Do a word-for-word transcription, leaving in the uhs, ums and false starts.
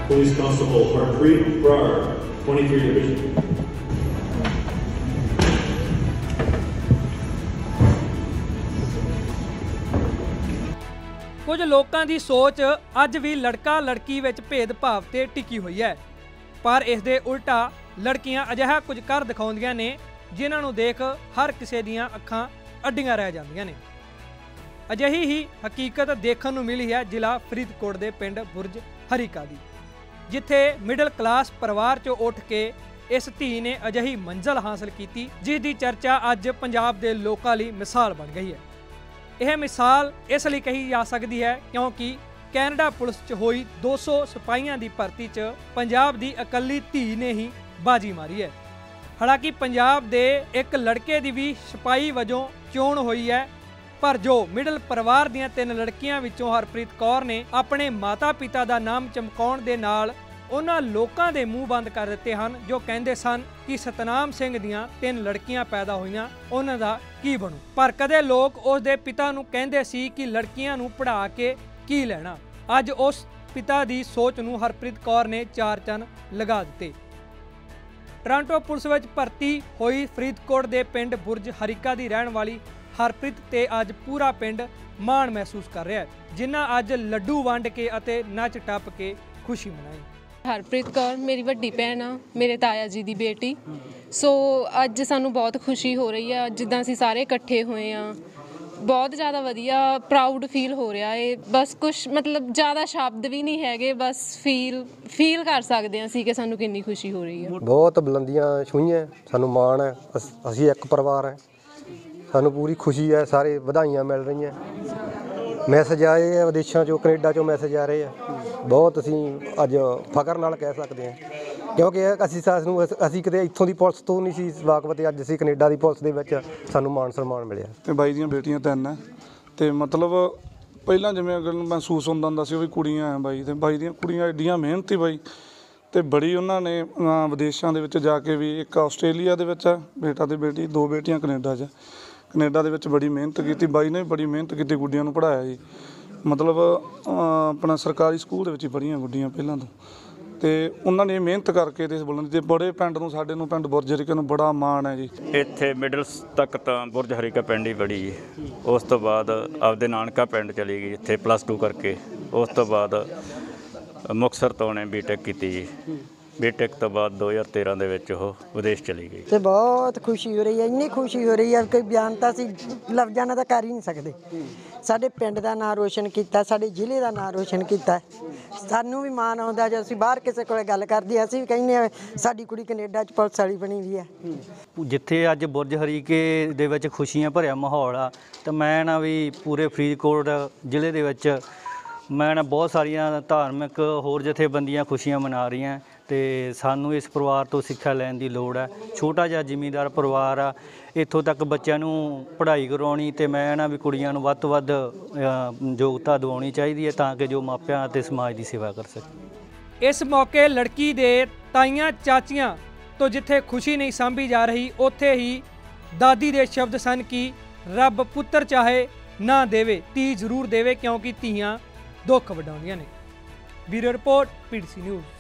Police Constable Harpreet Brar, twenty-three Division. कुछ लोगों की सोच अज भी लड़का लड़की विच भेदभाव ते टिकी हुई है, पर इस दे उल्टा लड़कियां अजिहा कुछ कर दिखाउंदियां ने जिन्हां नूं देख हर किसी दियां अखां अड्डियां रह जांदियां ने। अजिही ही हकीकत देखण नूं मिली है जिला फरीदकोट दे पिंड बुरज हरीका दी, जिथे मिडल क्लास परिवार चों उठ के इस धी ने अजिही मंजिल हासिल की जिस दी चर्चा अज पंजाब दे लोकां लई मिसाल बन गई है। यह मिसाल इसलिए कही जा सकती है क्योंकि कैनेडा पुलिस च हुई दो सौ सिपाहियों की भर्ती च पंजाब की अकली धी ने ही बाजी मारी है। हालांकि पंजाब के एक लड़के की भी सिपाही वजों चोण हुई है, पर जो मिडल परिवार दीआं तीन लड़कियां विचों हरप्रीत कौर ने अपने माता पिता का नाम चमकाउण दे नाल उन्हां लोकां दे मूँह बंद कर दिते हन जो कहंदे सन कि सतनाम सिंह दीआं तीन लड़कियां पैदा होईआं उन्हां दा की बनू। पर कदे लोग उस दे पिता नूं कहंदे सी कि लड़कियां नूं पढ़ा के की लैणा। अज उस पिता दी सोच नूं हरप्रीत कौर ने चार चंन लगा दिते। टोरंटो पुलिस विच भर्ती होई फरीदकोट दे पिंड बुरज हरीका दी रहण वाली हरप्रीत ते अज पूरा पिंड माण महसूस कर रहा है, जिन्हां अज लड्डू वंड के अते नच टप के खुशी मनाई। हरप्रीत कौर मेरी वड्डी भैन आ, मेरे ताया जी की बेटी। सो अज सानू बहुत खुशी हो रही है, जिद्दां असीं सारे इकट्ठे होए आ, बहुत ज़्यादा वधिया प्राउड फील हो रहा है। बस कुछ मतलब ज़्यादा शब्द भी नहीं हैगे, बस फील फील कर सकते हैं असीं कि सानू कितनी खुशी हो रही है। बहुत बुलंदियां छूईਆਂ, सानू माण है, असीं एक परिवार है, सानू पूरी खुशी है, सारे ਵਧਾਈਆਂ मिल रही हैं। मैसेज आए है विदेशों चों कनेडा चों मैसेज आ रहे हैं, बहुत असीं अज फकर नाल कह सकते हैं क्योंकि असीं सानू असीं किते इत्थों दी पुलिस तो नहीं सी वाकफ ते अज असीं कनेडा दी पुलिस दे विच सानू मान सम्मान मिलिया। ते बाई दीयां बेटियां तीन है ते मतलब ਪਹਿਲਾਂ ਜਿਵੇਂ ਅਗਰ ਮਹਿਸੂਸ ਹੁੰਦਾ ਹੁੰਦਾ ਸੀ ਉਹ ਵੀ ਕੁੜੀਆਂ ਆ ਬਾਈ, ਤੇ ਬਾਈ ਦੀਆਂ ਕੁੜੀਆਂ ਐਡੀਆਂ ਮਿਹਨਤੀ ਬਾਈ, ਤੇ ਬੜੀ ਉਹਨਾਂ ਨੇ ਵਿਦੇਸ਼ਾਂ ਦੇ ਵਿੱਚ ਜਾ ਕੇ ਵੀ ਇੱਕ ਆਸਟ੍ਰੇਲੀਆ ਦੇ ਵਿੱਚ ਬੇਟਾ ਤੇ ਬੇਟੀ, ਦੋ ਬੇਟੀਆਂ ਕੈਨੇਡਾ 'ਚ, ਕੈਨੇਡਾ ਦੇ ਵਿੱਚ ਬੜੀ ਮਿਹਨਤ ਕੀਤੀ ਬਾਈ ਨੇ, ਬੜੀ ਮਿਹਨਤ ਕੀਤੀ, ਗੁੱਡੀਆਂ ਨੂੰ ਪੜ੍ਹਾਇਆ ਜੀ। ਮਤਲਬ ਆਪਣਾ ਸਰਕਾਰੀ ਸਕੂਲ ਦੇ ਵਿੱਚ ਹੀ ਪੜ੍ਹੀਆਂ ਗੁੱਡੀਆਂ ਪਹਿਲਾਂ ਤੋਂ, ਤੇ ਉਹਨਾਂ ਨੇ ਮਿਹਨਤ ਕਰਕੇ ਤੇ ਇਸ ਬੁਲੰਦੀ ਤੇ ਬੜੇ ਪਿੰਡ ਨੂੰ ਸਾਡੇ ਨੂੰ ਪਿੰਡ ਬੁਰਜ ਹਰੀਕਾ ਨੂੰ ਬੜਾ ਮਾਣ ਹੈ ਜੀ। ਇੱਥੇ ਮਿਡਲ ਤੱਕ ਤਾਂ ਬੁਰਜ ਹਰੀਕਾ ਪਿੰਡ ਹੀ ਪੜ੍ਹੀ ਜੀ, ਉਸ ਤੋਂ ਬਾਅਦ ਆਪਦੇ ਨਾਨਕਾ ਪਿੰਡ ਚਲੀ ਗਈ ਇੱਥੇ ਪਲੱਸ ਟੂ ਕਰਕੇ, ਉਸ ਤੋਂ ਬਾਅਦ ਮੁਕਤਸਰ ਤੋਂ ਨੇ ਬੀਟੈਕ ਕੀਤੀ ਜੀ। ਬੀਟੈਕ ਤੋਂ ਬਾਅਦ दो हज़ार तेरह ਦੇ ਵਿੱਚ ਉਹ ਵਿਦੇਸ਼ ਚਲੀ ਗਈ। ਤੇ ਬਹੁਤ ਖੁਸ਼ੀ ਹੋ ਰਹੀ ਹੈ, ਇੰਨੀ ਖੁਸ਼ੀ ਹੋ ਰਹੀ ਹੈ ਕੋਈ ਬਿਆਨ ਤਾਂ ਅਸੀਂ ਲਫ਼ਜ਼ਾਂ ਨਾਲ ਤਾਂ ਕਰ ਹੀ ਨਹੀਂ ਸਕਦੇ। ਸਾਡੇ ਪਿੰਡ ਦਾ ਨਾਂ ਰੋਸ਼ਨ ਕੀਤਾ, ਸਾਡੇ ਜ਼ਿਲ੍ਹੇ ਦਾ ਨਾਂ ਰੋਸ਼ਨ ਕੀਤਾ, ਸਾਨੂੰ ਵੀ ਮਾਣ ਆਉਂਦਾ ਜਦੋਂ ਅਸੀਂ ਬਾਹਰ ਕਿਸੇ ਕੋਲੇ ਗੱਲ ਕਰਦੇ ਅਸੀਂ ਵੀ ਕਹਿੰਦੇ ਹਾਂ ਸਾਡੀ ਕੁੜੀ ਕੈਨੇਡਾ 'ਚ ਪੁਲਿਸ ਵਾਲੀ ਬਣੀ ਵੀ ਹੈ। ਜਿੱਥੇ ਅੱਜ ਬੁਰਜ ਹਰੀਕੇ ਦੇ ਵਿੱਚ ਖੁਸ਼ੀਆਂ ਭਰਿਆ ਮਾਹੌਲ ਆ, ਤਾਂ ਮੈਂ ਨਾ ਵੀ ਪੂਰੇ ਫਰੀਦਕੋਟ ਜ਼ਿਲ੍ਹੇ ਦੇ ਵਿੱਚ ਮੈਂ ਨਾ ਬਹੁਤ ਸਾਰੀਆਂ ਧਾਰਮਿਕ ਹੋਰ ਜਥੇਬੰਦੀਆਂ ਖੁਸ਼ੀਆਂ ਮਨਾ ਰਹੀਆਂ, ਤੇ ਸਾਨੂੰ ਇਸ ਪਰਿਵਾਰ ਤੋਂ ਸਿੱਖਿਆ ਲੈਣ ਦੀ ਲੋੜ ਹੈ। ਛੋਟਾ ਜਿਹਾ ਜ਼ਿਮੀਂਦਾਰ ਪਰਿਵਾਰ ਆ, ਇੱਥੋਂ ਤੱਕ ਬੱਚਿਆਂ ਨੂੰ ਪੜ੍ਹਾਈ ਕਰਵਾਉਣੀ, ਤੇ ਮੈਂ ਨਾ ਵੀ ਕੁੜੀਆਂ ਨੂੰ ਵੱਧ ਤੋਂ ਵੱਧ ਯੋਗਤਾ ਦਿਵਾਉਣੀ ਚਾਹੀਦੀ ਹੈ ਤਾਂ ਕਿ ਜੋ ਮਾਪਿਆਂ ਅਤੇ ਸਮਾਜ ਦੀ ਸੇਵਾ ਕਰ ਸਕਣ। इस मौके लड़की दे ताइयां चाचियां तो जिथे खुशी नहीं सांभी जा रही, उत्थे ही दादी दे शब्द सन कि रब पुत्र चाहे ना देवे धी जरूर देवे क्योंकि धीआं दुख वडाउंदियां ने। Bureau report P T C news.